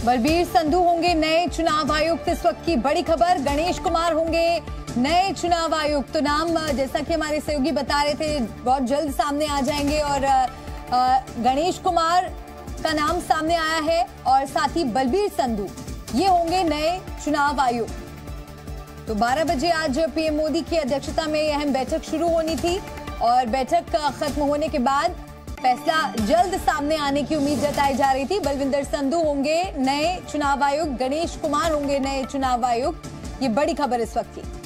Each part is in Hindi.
बलबीर संधू होंगे नए चुनाव आयुक्त। इस वक्त की बड़ी खबर, गणेश कुमार होंगे नए चुनाव आयुक्त। तो नाम जैसा कि हमारे सहयोगी बता रहे थे बहुत जल्द सामने आ जाएंगे और गणेश कुमार का नाम सामने आया है और साथ ही बलबीर संधू ये होंगे नए चुनाव आयुक्त। तो 12 बजे आज पीएम मोदी की अध्यक्षता में अहम बैठक शुरू होनी थी और बैठक खत्म होने के बाद फैसला जल्द सामने आने की उम्मीद जताई जा रही थी। बलविंदर संधू होंगे नए चुनाव आयुक्त, गणेश कुमार होंगे नए चुनाव आयुक्त। ये बड़ी खबर इस वक्त की।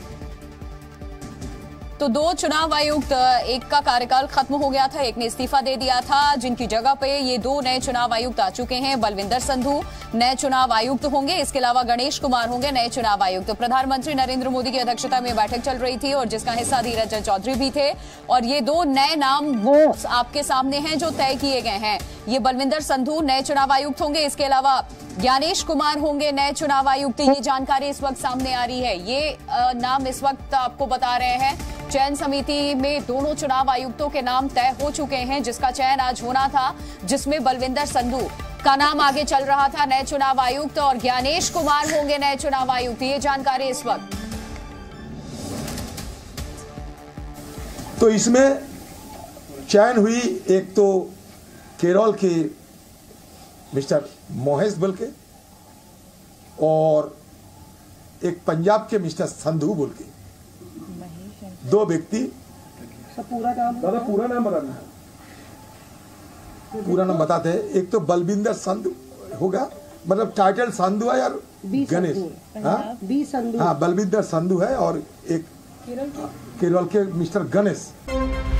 तो दो चुनाव आयुक्त, एक का कार्यकाल खत्म हो गया था, एक ने इस्तीफा दे दिया था, जिनकी जगह पे ये दो नए चुनाव आयुक्त आ चुके हैं। बलविंदर संधू नए चुनाव आयुक्त होंगे, इसके अलावा गणेश कुमार होंगे नए चुनाव आयुक्त। तो प्रधानमंत्री नरेंद्र मोदी की अध्यक्षता में बैठक चल रही थी और जिसका हिस्सा धीरज चंद चौधरी भी थे और ये दो नए नाम वो आपके सामने हैं जो तय किए गए हैं। ये बलविंदर संधू नए चुनाव आयुक्त होंगे, इसके अलावा ज्ञानेश कुमार होंगे नए चुनाव आयुक्त। ये जानकारी इस वक्त सामने आ रही है। ये नाम इस वक्त आपको बता रहे हैं। चयन समिति में दोनों चुनाव आयुक्तों के नाम तय हो चुके हैं, जिसका चयन आज होना था, जिसमें बलविंदर संधू का नाम आगे चल रहा था नए चुनाव आयुक्त और ज्ञानेश कुमार होंगे नए चुनाव आयुक्त। ये जानकारी इस वक्त। तो इसमें चयन हुई एक तो केरल के मिस्टर मोहेश बोल के और एक पंजाब के मिस्टर संधू बोल के, दो व्यक्ति। पूरा नाम बताना है। पूरा नाम बताते हैं। एक तो बलविंदर संधू होगा, मतलब टाइटल संधू है और गणेश, हाँ बलविंदर संधू है और एक केरल के मिस्टर गणेश।